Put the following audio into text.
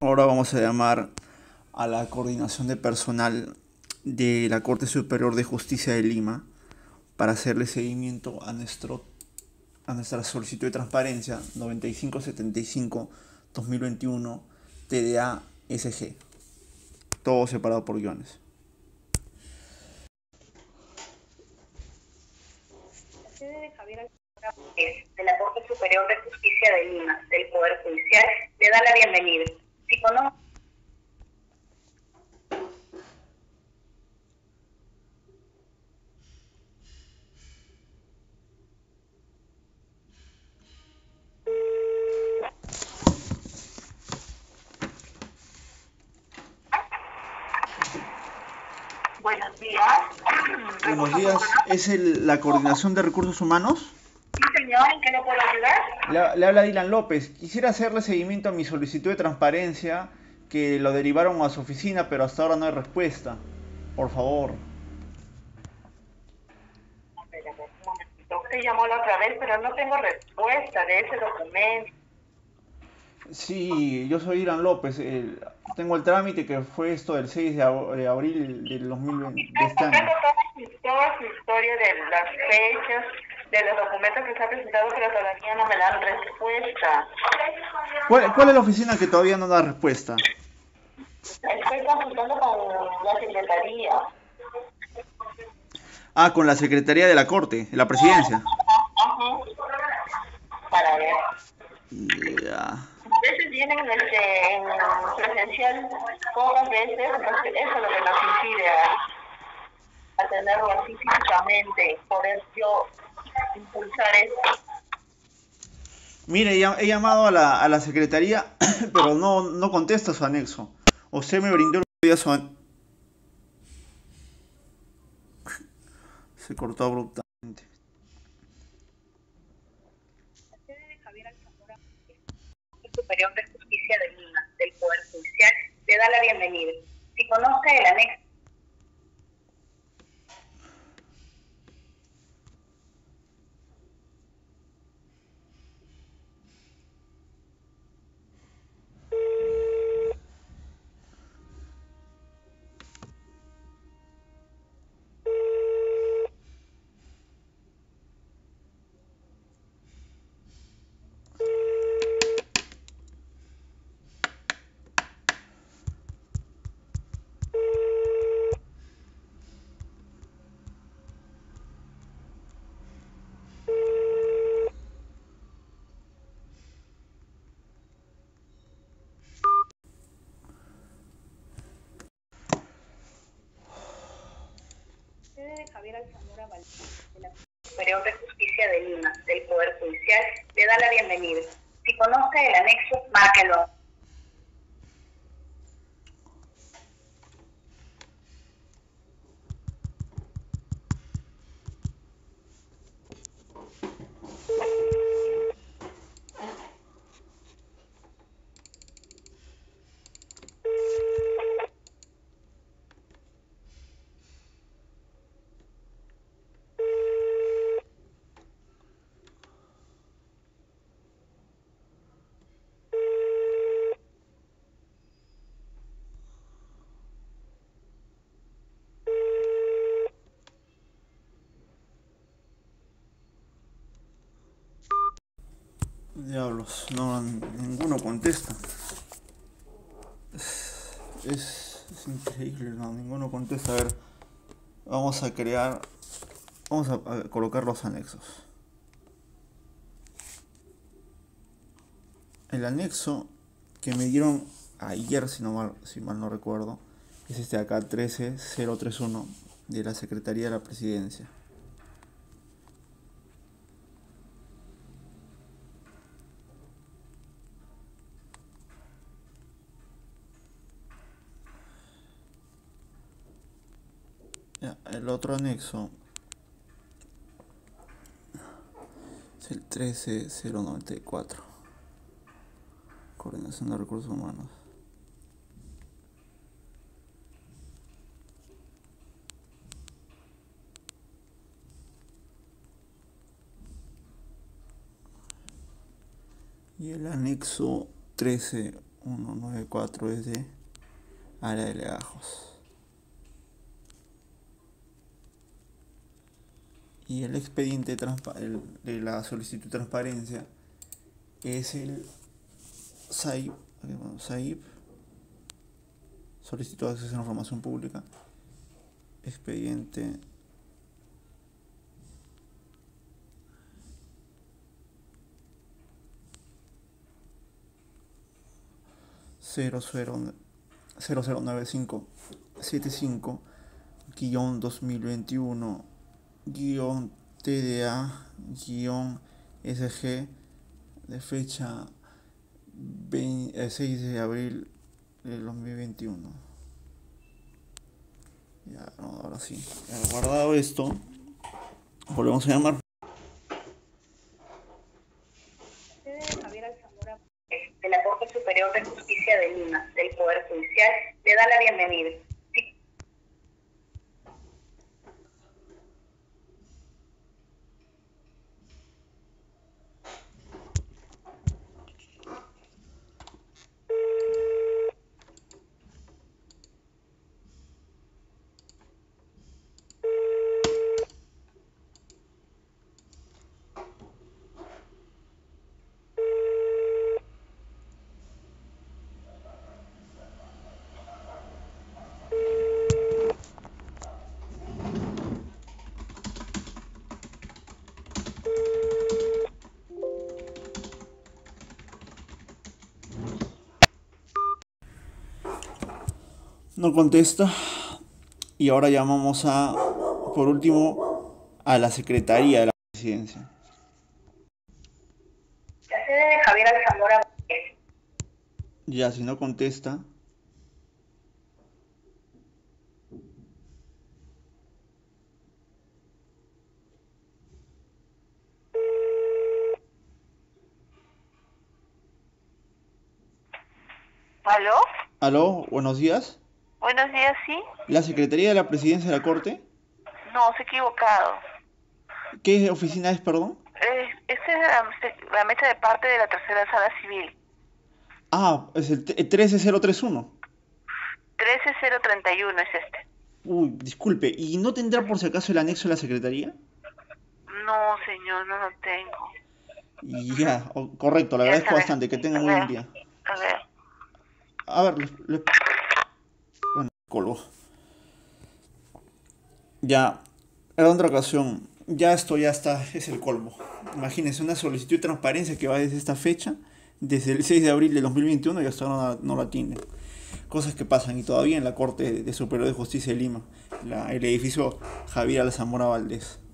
Ahora vamos a llamar a la coordinación de personal de la Corte Superior de Justicia de Lima para hacerle seguimiento a nuestra solicitud de transparencia 9575-2021 TDA SG, todo separado por guiones. La sede de Javier Alcántara de la Corte Superior de Justicia de Lima, del Poder Judicial, le da la bienvenida. Si conoce. Buenos días. Buenos días, ¿es la coordinación de recursos humanos? Sí, señor, ¿en qué le puedo ayudar? Le habla Dylan López. Quisiera hacerle seguimiento a mi solicitud de transparencia que lo derivaron a su oficina, pero hasta ahora no hay respuesta. Por favor. A ver, un momentito. Usted llamó la otra vez, pero no tengo respuesta de ese documento. Sí, yo soy Dylan López. Tengo el trámite que fue esto del 6 de abril del 2020, de este año. Tengo toda su historia de las fechas, de los documentos que se ha presentado, pero todavía no me dan respuesta. ¿Cuál es la oficina que todavía no da respuesta? Estoy consultando con la secretaría. Ah, con la Secretaría de la Corte, de la Presidencia. Ajá. Para ver. Ya. Veces vienen en presencial pocas veces, entonces eso es lo que nos impide a tenerlo así físicamente, poder yo impulsar esto. Mire, he llamado a la Secretaría, pero no contesta su anexo. Usted me brindó el otro día Se cortó abruptamente. La sede de Javier Alcántara, Superior de Justicia de Lima, del Poder Judicial, le da la bienvenida. Si conoce el anexo. Sede de Javier Alzamora Valdés, de la Superior de Justicia de Lima, del Poder Judicial, le da la bienvenida. Si conoce el anexo, márquelo. Diablos, no, ninguno contesta. Es increíble, no, ninguno contesta. A ver, vamos a crear, vamos a colocar los anexos. El anexo que me dieron ayer, si mal no recuerdo, es este de acá, 13031, de la Secretaría de la Presidencia. Ya, el otro anexo es el 13094, Coordinación de Recursos Humanos. Y el anexo 13 194 es de área de legajos. Y el expediente de la solicitud de transparencia es el SAIP, solicitud de acceso a la información pública, expediente 0095-75-2021-TDA-SG de fecha 6 de abril del 2021. Ya, no, ahora sí. Ya, guardado esto, volvemos a llamar. Javier Alzamora, de la Corte Superior de Justicia de Lima, del Poder Judicial, le da la bienvenida. Sí. No contesta. Y ahora llamamos por último, a la Secretaría de la Presidencia. La sede de Javier Alzamora. Ya, si no contesta. ¿Aló? Aló, buenos días. Buenos días, ¿sí? ¿La Secretaría de la Presidencia de la Corte? No, se ha equivocado. ¿Qué oficina es, perdón? Esta es la mesa de parte de la tercera sala civil. Ah, es el 13031. 13031 es este. Uy, disculpe, ¿y no tendrá por si acaso el anexo de la Secretaría? No, señor, no lo tengo. Ya, correcto, le Ya agradezco sabes. bastante, que tenga A muy buen ver, día. a ver. A ver, bueno, colgo. Ya, en otra ocasión, ya esto ya está, es el colmo. Imagínense una solicitud de transparencia que va desde esta fecha, desde el 6 de abril de 2021 y hasta ahora no la tiene. Cosas que pasan y todavía en la Corte de Superior de Justicia de Lima, el edificio Javier Alzamora Valdés.